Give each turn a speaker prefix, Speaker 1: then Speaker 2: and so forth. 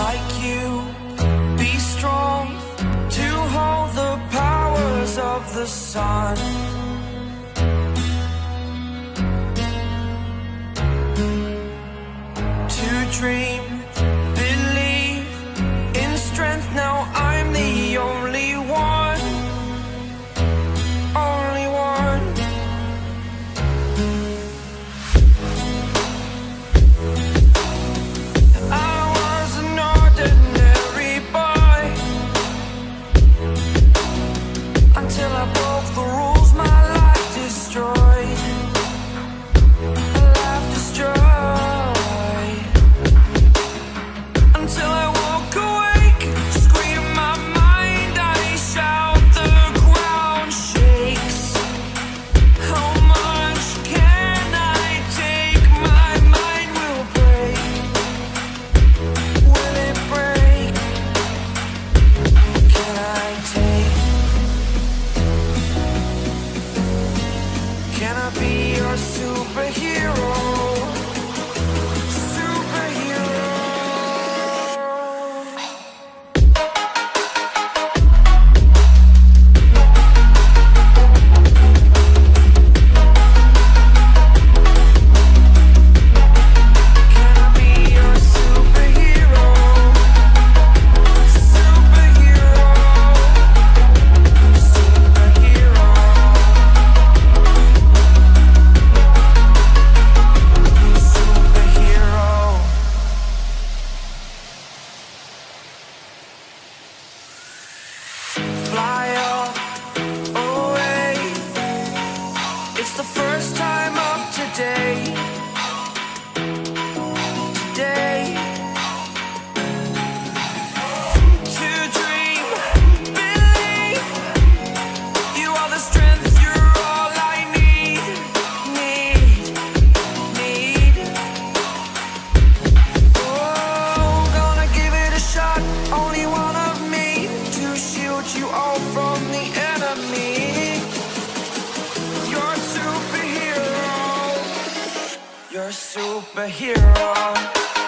Speaker 1: like you. Be strong to hold the powers of the sun. To dream, believe in strength. Now I'm the only one, only one. I was an ordinary boy until I broke the rules. My life destroyed, a life destroyed. Until I woke awake, scream my mind, I shout, the ground shakes. How much can I take? My mind will break. Will it break? Can I take? Can I be your superhero? Fly up, away. It's the first time of today. Today. To dream, believe. You are the strength, you're all I need. Need. Oh, gonna give it a shot. Only one of me to shield you all from the enemy. You're a superhero. You're a superhero.